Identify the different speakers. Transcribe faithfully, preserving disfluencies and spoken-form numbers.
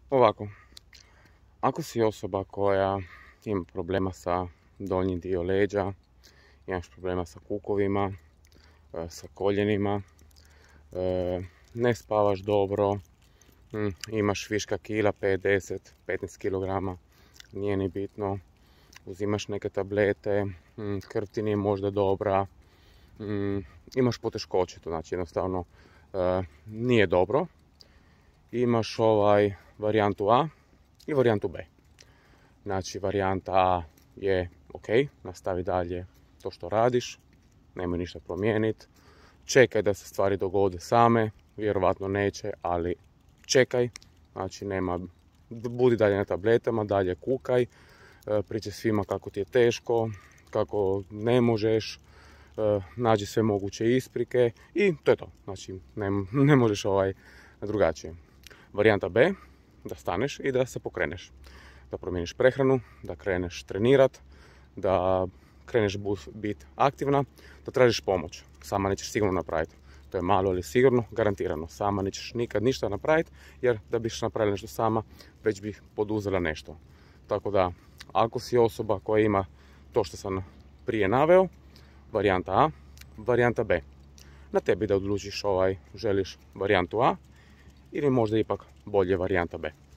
Speaker 1: Ovako, ako si osoba koja ima problema sa donjim dio leđa, imaš problema sa kukovima, sa koljenima, ne spavaš dobro, imaš viška kila, pet, deset, petnaest kilograma, nije ni bitno, uzimaš neke tablete, krv ti nije možda dobra, imaš poteškoće, to znači jednostavno nije dobro. Imaš ovaj varijantu A i varijantu B. Znači varijanta A je ok, nastavi dalje to što radiš, nemoj ništa promijeniti, čekaj da se stvari dogode same, vjerovatno neće, ali čekaj, znači nema, budi dalje na tabletama, dalje kukaj, pričaj svima kako ti je teško, kako ne možeš, nađi sve moguće isprike i to je to, znači ne, ne možeš ovaj drugačije. Varijanta B, da staneš i da se pokreneš, da promijeniš prehranu, da kreneš trenirat, da kreneš biti aktivna, da tražiš pomoć. Sama nećeš sigurno napraviti. To je malo ali sigurno, garantirano. Sama nećeš nikad ništa napraviti, jer da biš napravila nešto sama, već bih poduzela nešto. Tako da, ako si osoba koja ima to što sam prije naveo, varijanta A, varijanta B. Na tebi da odlučiš ovaj, želiš varijantu A ili možda ipak bolje varijanta B.